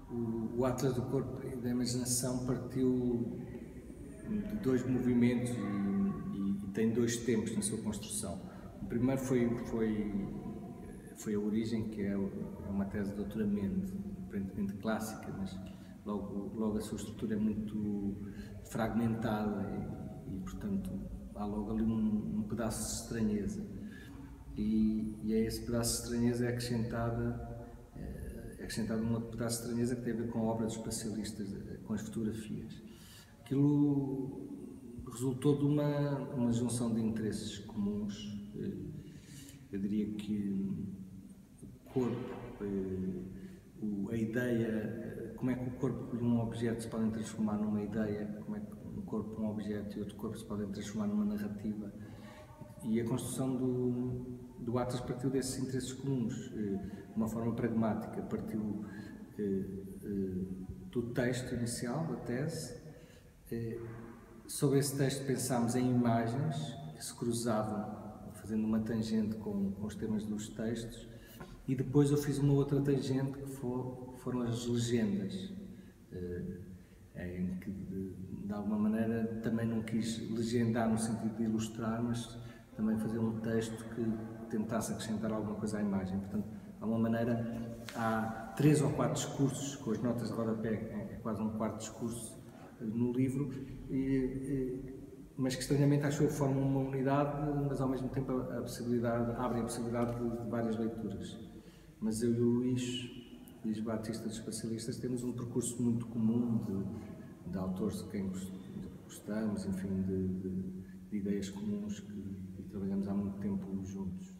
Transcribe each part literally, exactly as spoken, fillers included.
o, o Atlas do Corpo e da Imaginação partiu de dois movimentos e, e, e tem dois tempos na sua construção. O primeiro foi, foi, foi a origem, que é uma tese de doutoramento, aparentemente clássica, mas logo, logo a sua estrutura é muito fragmentada e, e portanto, há logo ali um, um pedaço de estranheza. E, e a esse pedaço de estranheza é acrescentada, é acrescentado um outro pedaço de estranheza que tem a ver com a obra dos espacialistas, com as fotografias. Aquilo resultou de uma, uma junção de interesses comuns. Eu diria que o corpo, a ideia, como é que o corpo e um objeto se podem transformar numa ideia, como é que um corpo, um objeto e outro corpo se podem transformar numa narrativa. E a construção do, do Atlas partiu desses interesses comuns, de uma forma pragmática, partiu do texto inicial, da tese. Sobre esse texto pensámos em imagens que se cruzavam, fazendo uma tangente com, com os temas dos textos, e depois eu fiz uma outra tangente que for, foram as legendas, em que de, de alguma maneira também não quis legendar no sentido de ilustrar, mas também fazer um texto que tentasse acrescentar alguma coisa à imagem. Portanto, de alguma maneira, há três ou quatro discursos, com as notas de rodapé, é quase um quarto discurso no livro, e, e, mas que estranhamente acho eu formam uma unidade, mas ao mesmo tempo a, a possibilidade, abrem a possibilidade de, de várias leituras. Mas eu e o Luís, Luís Batista dos Espacialistas, temos um percurso muito comum de, de autores de quem gostamos, enfim, de, de, de ideias comuns que, que trabalhamos há muito tempo juntos.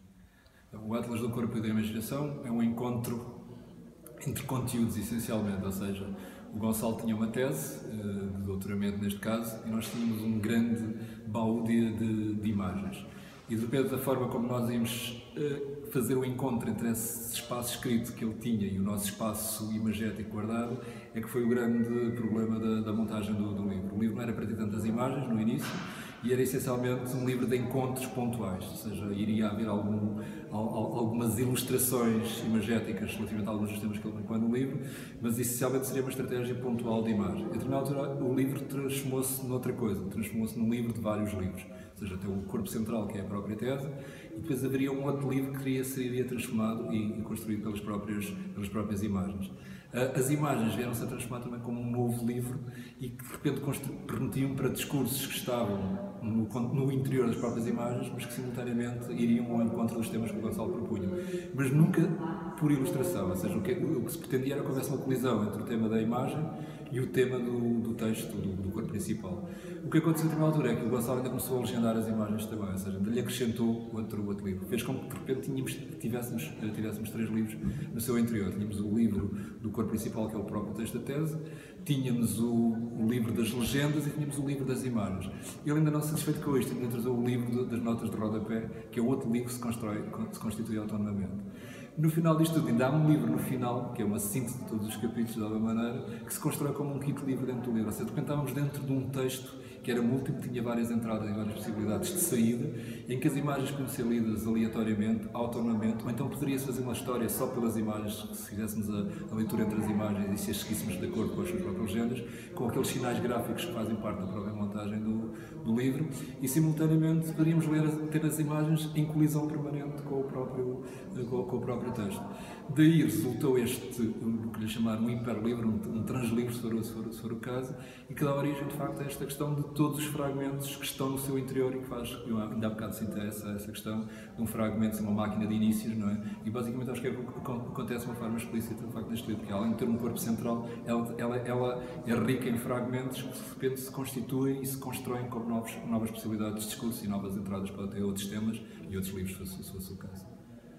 O Atlas do Corpo e da Imaginação é um encontro entre conteúdos, essencialmente, ou seja, o Gonçalo tinha uma tese, de doutoramento neste caso, e nós tínhamos um grande baú de, de, de imagens. E de repente, da forma como nós íamos fazer o encontro entre esse espaço escrito que ele tinha e o nosso espaço imagético guardado, é que foi o grande problema da, da montagem do, do livro. O livro não era para ter tantas imagens no início, e era essencialmente um livro de encontros pontuais, ou seja, iria haver algum, algumas ilustrações imagéticas relativamente a alguns dos temas que ele põe no livro, mas essencialmente seria uma estratégia pontual de imagem. A determinada altura, o livro transformou-se noutra coisa, transformou-se num livro de vários livros, ou seja, tem o corpo central, que é a própria tese, e depois haveria um outro livro que seria, seria transformado e, e construído pelas próprias, pelas próprias imagens. As imagens vieram-se a transformar também como um novo livro e que de repente remetiam para discursos que estavam no, no interior das próprias imagens, mas que simultaneamente iriam ao encontro dos temas que o Gonçalo propunha. Mas nunca por ilustração, ou seja, o que, o que se pretendia era que houvesse uma colisão entre o tema da imagem e o tema do, do texto, do, do corpo principal. O que aconteceu na altura é que o Gonçalo ainda começou a legendar as imagens também, ou seja, ainda lhe acrescentou outro, outro livro. Fez com que de repente tínhamos, tivéssemos, tivéssemos três livros no seu interior. Tínhamos o livro do corpo principal, que é o próprio texto da tese, tínhamos o, o livro das legendas e tínhamos o livro das imagens. Ele ainda não satisfeito com isto, ainda trazou o livro das notas de rodapé, que é outro livro que se, constrói, que se constitui autonomamente. No final disto tudo, ainda há um livro no final, que é uma síntese de todos os capítulos, de alguma maneira, que se constrói como um quinto livro dentro do livro. Ou seja, de repente estávamos dentro de um texto que era múltiplo, tinha várias entradas e várias possibilidades de saída, em que as imagens podiam ser lidas aleatoriamente, autonomamente, ou então poderia-se fazer uma história só pelas imagens, se fizéssemos a, a leitura entre as imagens e se as seguíssemos de acordo com as suas próprias legendas, com aqueles sinais gráficos que fazem parte da própria montagem do, do livro, e simultaneamente poderíamos ler, ter as imagens em colisão permanente com o próprio, com, com o próprio texto. Daí resultou este, o que lhe chamaram um hiperlivro, um, um translivro, se for, se, for, se for o caso, e que dá origem, de facto, a esta questão de todos os fragmentos que estão no seu interior e que faz, eu ainda há bocado sinto essa, essa questão de um fragmento ser uma máquina de inícios, não é? E basicamente acho que é o que acontece de uma forma explícita, de facto, neste livro, que além de ter um corpo central, ela, ela, ela é rica em fragmentos que de repente se constituem e se constroem como novos, novas possibilidades de discurso e novas entradas para ter outros temas e outros livros, se fosse o caso.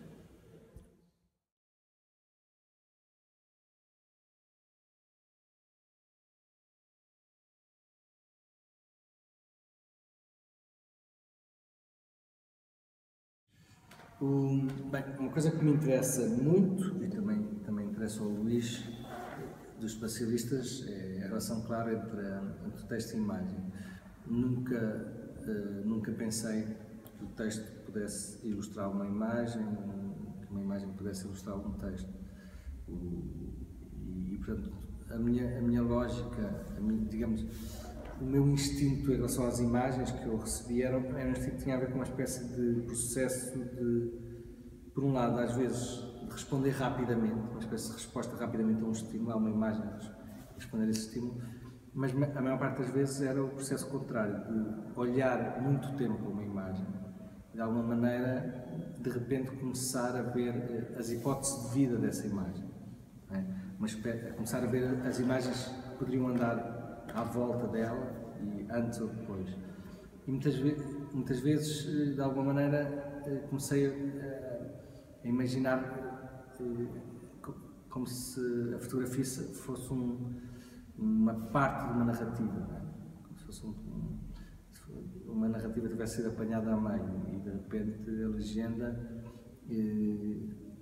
Um, bem, uma coisa que me interessa muito, e também, também interessa ao Luís, dos espacialistas, é a relação clara entre, entre o texto e a imagem. Nunca, uh, nunca pensei que o texto pudesse ilustrar uma imagem, que uma imagem pudesse ilustrar um texto. O, E, portanto, a minha, a minha lógica, a minha, digamos, o meu instinto em relação às imagens que eu recebi era, era um instinto que tinha a ver com uma espécie de processo de, por um lado, às vezes, de responder rapidamente, uma espécie de resposta rapidamente a um estímulo, a uma imagem, responder a esse estímulo, mas a maior parte das vezes era o processo contrário, de olhar muito tempo para uma imagem, de alguma maneira, de repente começar a ver as hipóteses de vida dessa imagem, não é? Mas começar a ver as imagens que poderiam andar à volta dela, e antes ou depois. E muitas, ve muitas vezes, de alguma maneira, comecei a, a imaginar como se a fotografia fosse um, uma parte de uma narrativa, não é? Como se fosse um, uma narrativa que tivesse sido apanhada a meio e de repente a legenda eh,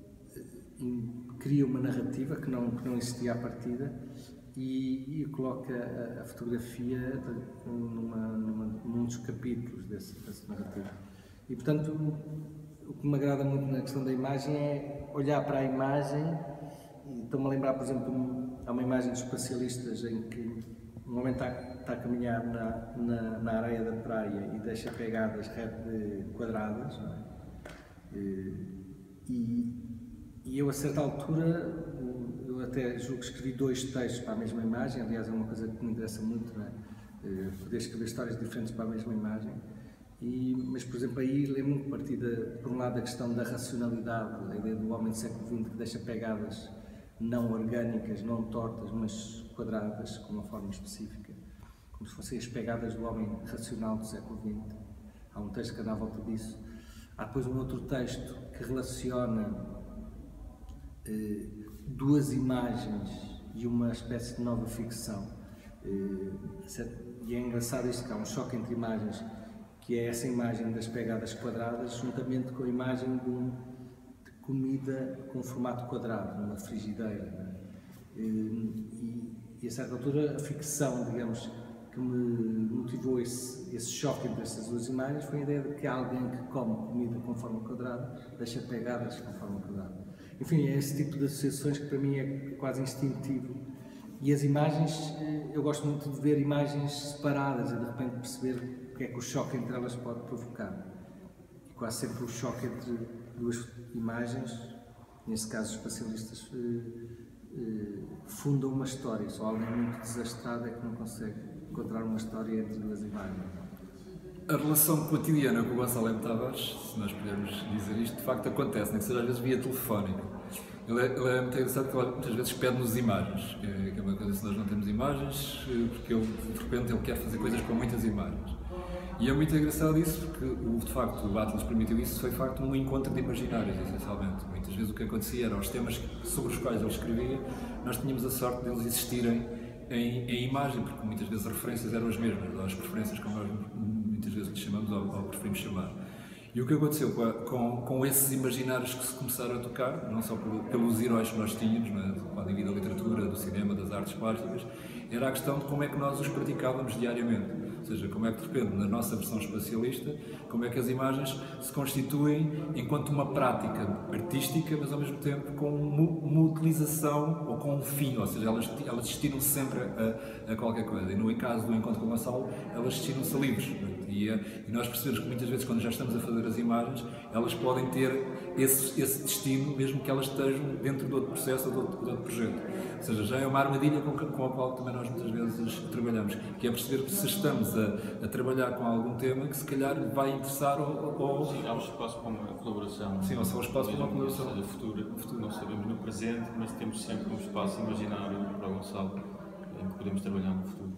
cria uma narrativa que não, que não existia à partida e, e coloca a, a fotografia de, numa, numa, num dos capítulos desse, dessa narrativa. E portanto o que me agrada muito na questão da imagem é olhar para a imagem. Estou-me a lembrar, por exemplo, há uma imagem dos espacialistas em que um homem está, está a caminhar na, na, na areia da praia e deixa pegadas quadradas, não é? e, e eu a certa altura, eu até julgo que escrevi dois textos para a mesma imagem, aliás é uma coisa que me interessa muito, não é? Poder escrever histórias diferentes para a mesma imagem, e, mas por exemplo aí lembro-me que parti de, por um lado, da questão da racionalidade, a ideia do homem do século vinte que deixa pegadas não orgânicas, não tortas, mas quadradas, com uma forma específica, como se fossem as pegadas do homem racional do século vinte. Há um texto que anda à volta disso. Há depois um outro texto que relaciona eh, duas imagens e uma espécie de nova ficção. Eh, e é engraçado isto, que há um choque entre imagens, que é essa imagem das pegadas quadradas, juntamente com a imagem de um comida com formato quadrado, numa frigideira. Né? E, e a certa altura a ficção, digamos, que me motivou esse, esse choque entre essas duas imagens foi a ideia de que há alguém que come comida com forma quadrada, deixa pegadas com forma quadrada. Enfim, é esse tipo de associações que para mim é quase instintivo. E as imagens, eu gosto muito de ver imagens separadas e de repente perceber o que é que o choque entre elas pode provocar. E quase sempre o choque entre duas imagens, nesse caso os espacialistas, eh, eh, fundam uma história. Só alguém muito desastrado é que não consegue encontrar uma história entre duas imagens. A relação cotidiana com o Gonçalo M. Tavares, se nós pudermos dizer isto, de facto acontece, nem que seja às vezes via telefónica. Ele é, ele é muito engraçado porque ele muitas vezes pede-nos imagens, que é, que é uma coisa se nós não temos imagens, porque ele, de repente ele quer fazer coisas com muitas imagens. E é muito engraçado isso, porque de facto o Atlas permitiu isso, foi de facto um encontro de imaginários, essencialmente. Muitas vezes o que acontecia era os temas sobre os quais ele escrevia, nós tínhamos a sorte deles existirem em, em imagem, porque muitas vezes as referências eram as mesmas, ou as preferências, como nós muitas vezes lhe chamamos ou, ou preferimos chamar. E o que aconteceu com, a, com, com esses imaginários que se começaram a tocar, não só por, pelos heróis que nós tínhamos, né, devido à literatura, do cinema, das artes plásticas, era a questão de como é que nós os praticávamos diariamente. Ou seja, como é que de repente, na nossa versão espacialista, como é que as imagens se constituem enquanto uma prática artística, mas ao mesmo tempo com uma utilização ou com um fim, ou seja, elas, elas destinam sempre a, a qualquer coisa. E no caso do Encontro com o Gonçalo, elas destinam-se a livros. E, e nós percebemos que muitas vezes, quando já estamos a fazer as imagens, elas podem ter esse, esse destino, mesmo que elas estejam dentro de outro processo ou de outro, de outro projeto. Ou seja, já é uma armadilha com, com a qual também nós muitas vezes trabalhamos, que é perceber que se estamos a, a trabalhar com algum tema que se calhar vai interessar ou... ou... Sim, há um espaço para uma colaboração. Sim, ou seja, um espaço para uma colaboração. No futuro, no futuro não sabemos no presente, mas temos sempre um espaço imaginário para o Gonçalo em que podemos trabalhar no futuro.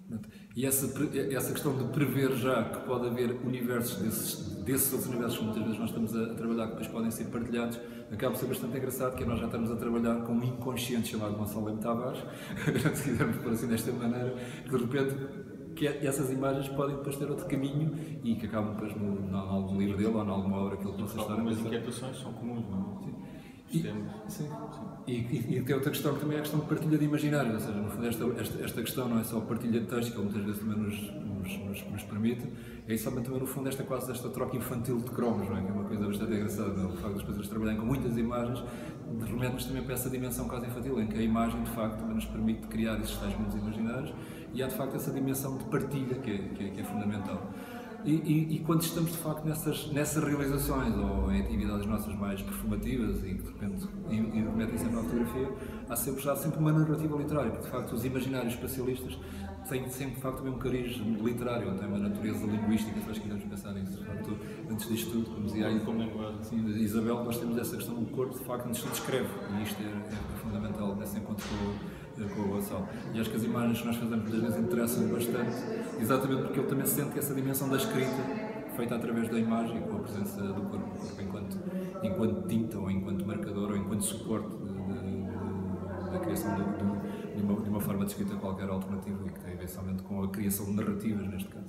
E essa, essa questão de prever já que pode haver universos desses, desses outros universos que muitas vezes nós estamos a, a trabalhar, que depois podem ser partilhados, acaba por ser bastante engraçado, que nós já estamos a trabalhar com um inconsciente chamado Gonçalo M. Tavares, se quisermos por assim desta maneira, que de repente que essas imagens podem depois ter outro caminho e que acabam depois no, em algum livro dele ou em alguma obra que ele possa estar a Algumas inquietações são comuns, não é? Sim. E, sim. Sim. E, e, e tem outra questão que também é a questão de partilha de imaginários, ou seja, no fundo esta, esta, esta questão não é só a partilha de texto, que muitas vezes também nos, nos, nos, nos permite, é isso também, no fundo, esta quase esta troca infantil de cromos, não é? Que é uma coisa bastante engraçada, não? O facto das pessoas trabalharem com muitas imagens remete-nos também para essa dimensão quase infantil, em que a imagem, de facto, também nos permite criar esses tais mundos imaginários, e há, de facto, essa dimensão de partilha que é, que é, que é fundamental. E, e, e quando estamos, de facto, nessas, nessas realizações ou em atividades nossas mais performativas e que, de repente, remetem sempre à fotografia, há sempre, já sempre uma narrativa literária, porque, de facto, os imaginários espacialistas têm sempre, de facto, também um cariz literário, têm uma natureza linguística, se nós quisermos pensar nisso. De facto, antes disto tudo, como dizia aí, como assim, Isabel, nós temos essa questão do corpo, de facto, antes de descreve, e isto é, é fundamental nesse encontro com, com o Gonçalo. E acho que as imagens que nós fazemos muitas vezes interessam bastante, exatamente porque ele também sente que essa dimensão da escrita, feita através da imagem, com a presença do corpo, o corpo enquanto, enquanto tinta, ou enquanto marcador, ou enquanto suporte de, de, de, da criação de, de, de, uma, de uma forma de escrita qualquer alternativa, e que tem a ver somente com a criação de narrativas, neste caso.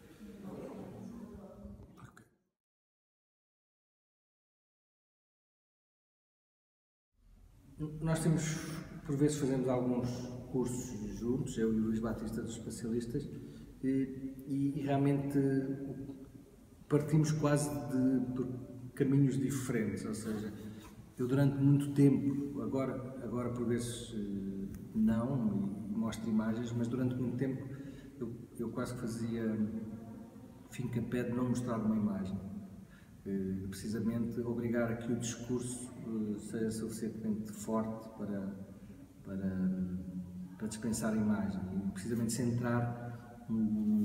Nós temos, por vezes, fazemos alguns cursos juntos, eu e o Luís Batista, dos especialistas, e, e realmente partimos quase de, de caminhos diferentes, ou seja, eu durante muito tempo, agora, agora por vezes não, e mostro imagens, mas durante muito tempo eu, eu quase que fazia fincapé de não mostrar uma imagem. Precisamente obrigar a que o discurso seja suficientemente forte para, para, para dispensar a imagem e precisamente centrar o,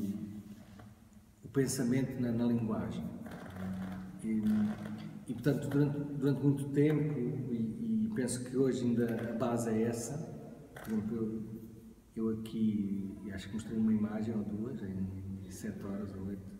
o pensamento na, na linguagem. E, e portanto, durante, durante muito tempo, e, e penso que hoje ainda a base é essa, por exemplo, eu, eu aqui acho que mostrei uma imagem ou duas em sete horas ou oito,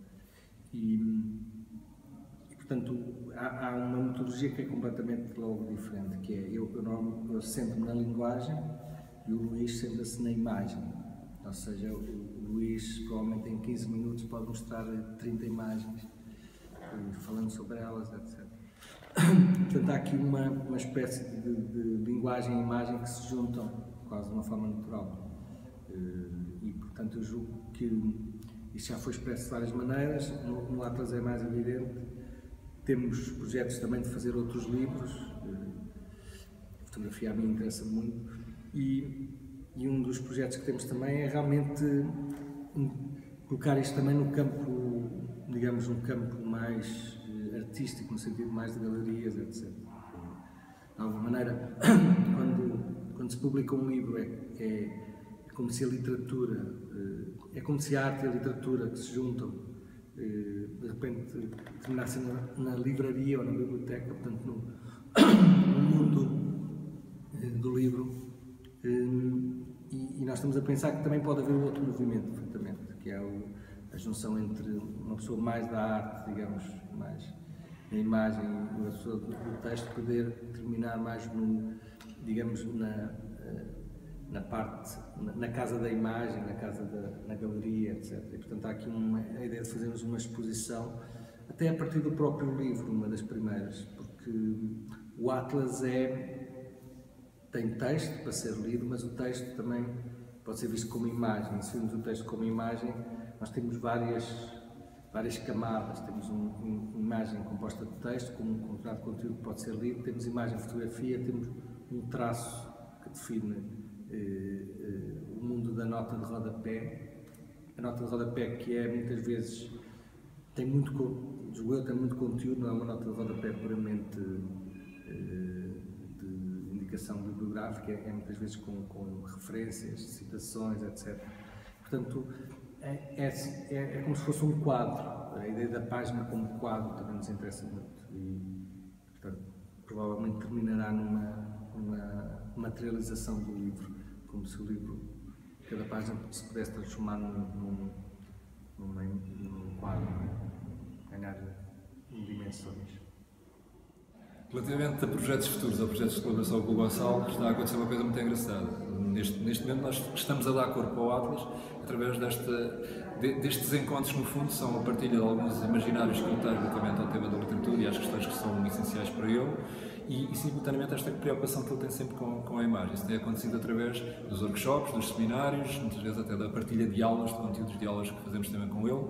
e portanto, há, há uma metodologia que é completamente logo diferente, que é, eu, eu, eu sento-me na linguagem e o Luís senta-se na imagem. Ou seja, o, o Luís provavelmente em quinze minutos pode mostrar trinta imagens, falando sobre elas, etcétera. Portanto, há aqui uma, uma espécie de, de linguagem e imagem que se juntam quase de uma forma natural. E, portanto, eu julgo que isto já foi expresso de várias maneiras, no, no Atlas é mais evidente. Temos projetos também de fazer outros livros, a fotografia a mim interessa muito, e, e um dos projetos que temos também é realmente colocar isto também no campo, digamos, um campo mais artístico, no sentido mais de galerias, etcétera. De alguma maneira, quando, quando se publica um livro, é, é, é como se a literatura, é como se a arte e a literatura que se juntam, de repente terminassem na, na livraria ou na biblioteca, portanto no, no mundo do livro, e, e nós estamos a pensar que também pode haver um outro movimento, perfeitamente, que é o, a junção entre uma pessoa mais da arte, digamos, mais da imagem, e uma pessoa do, do texto poder terminar mais no, digamos, na, na parte, na casa da imagem, na casa da na galeria, etcétera. E, portanto, há aqui uma, a ideia de fazermos uma exposição, até a partir do próprio livro, uma das primeiras, porque o Atlas é, tem texto para ser lido, mas o texto também pode ser visto como imagem. Se virmos o texto como imagem, nós temos várias, várias camadas. Temos um, um, uma imagem composta de texto, com um determinado conteúdo que pode ser lido, temos imagem, fotografia, temos um traço que define Uh, uh, o mundo da nota de rodapé. A nota de rodapé, que é muitas vezes tem muito, julgo eu, tem muito conteúdo, não é uma nota de rodapé puramente uh, de indicação bibliográfica, é, é muitas vezes com, com referências, citações, etcétera. Portanto, é, é, é, é como se fosse um quadro. A ideia da página como quadro também nos interessa muito e, portanto, provavelmente terminará numa, numa materialização do livro, como se o livro, cada página se pudesse transformar num, num, num, num quadro, ganhar dimensões. Relativamente a projetos futuros ou projetos de colaboração com o Gonçalo, está a acontecer uma coisa muito engraçada. Neste, neste momento nós estamos a dar corpo ao Atlas através desta, de, destes encontros, no fundo, são a partilha de alguns imaginários que ele tem relativamente ao tema da literatura e às questões que são essenciais para ele, e, e simultaneamente esta preocupação que ele tem sempre com, com a imagem. Isso tem acontecido através dos workshops, dos seminários, muitas vezes até da partilha de aulas, de conteúdos de aulas que fazemos também com ele,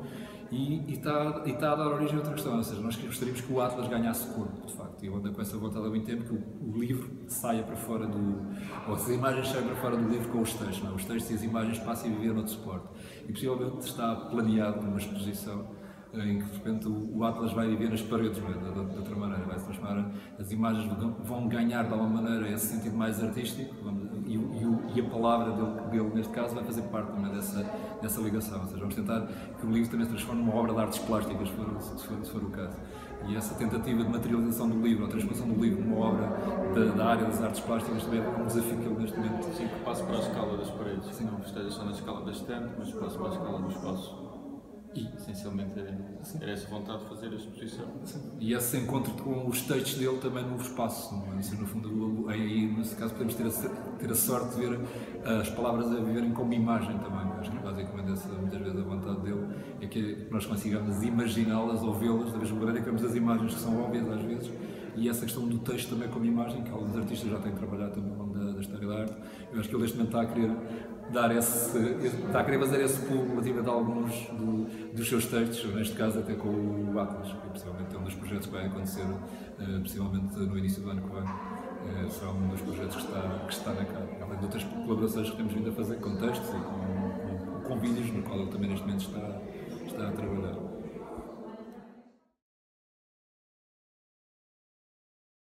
E, e, está, e está a dar origem a outra questão, ou seja, nós gostaríamos que o Atlas ganhasse corpo, de facto, e eu ando com essa vontade há muito tempo que o, o livro saia para fora do... ou as imagens saiam para fora do livro com os textos, não? Os textos e as imagens passem a viver noutro suporte. E possivelmente está planeado numa exposição em que de repente o Atlas vai viver nas paredes, não é? de, de, de outra maneira, vai se transformar, as imagens vão ganhar de alguma maneira esse sentido mais artístico, e, e, e a palavra dele, dele, neste caso, vai fazer parte também dessa, dessa ligação, ou seja, vamos tentar que o livro também se transforme numa obra de artes plásticas, se for, se for, se for o caso. E essa tentativa de materialização do livro, a transformação do livro numa obra da, da área das artes plásticas também é um desafio que ele neste momento... Sim, que passe para a escala das paredes, sim, não esteja só na escala da estante, mas passe para a escala do espaço. E, essencialmente, era, era essa vontade de fazer a exposição. Sim. E esse encontro com os textos dele também no espaço, não é? Assim, no fundo, aí, nesse caso, podemos ter a, ter a sorte de ver as palavras a viverem como imagem também. Acho que basicamente essa, muitas vezes a vontade dele é que nós consigamos imaginá-las ou vê-las, da mesma maneira que vemos as imagens que são óbvias às vezes, e essa questão do texto também como imagem, que alguns artistas já têm trabalhado também ao longo da, da história da arte. Eu acho que ele neste momento está a querer dar esse, está a querer fazer esse pulo relativamente de alguns do, dos seus textos, neste caso até com o Atlas, que possivelmente é um dos projetos que vai acontecer, uh, possivelmente no início do ano que vem. Uh, será um dos projetos que está, que está na cara. Além de outras colaborações que temos vindo a fazer com textos e com, com, com vídeos, no qual ele também neste momento está, está a trabalhar.